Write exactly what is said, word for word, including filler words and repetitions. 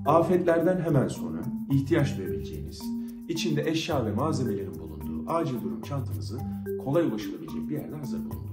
Afetlerden hemen sonra ihtiyaç duyabileceğiniz, içinde eşya ve malzemelerin bulunduğu acil durum çantanızı kolay ulaşılabilecek bir yerde hazır bulundurun.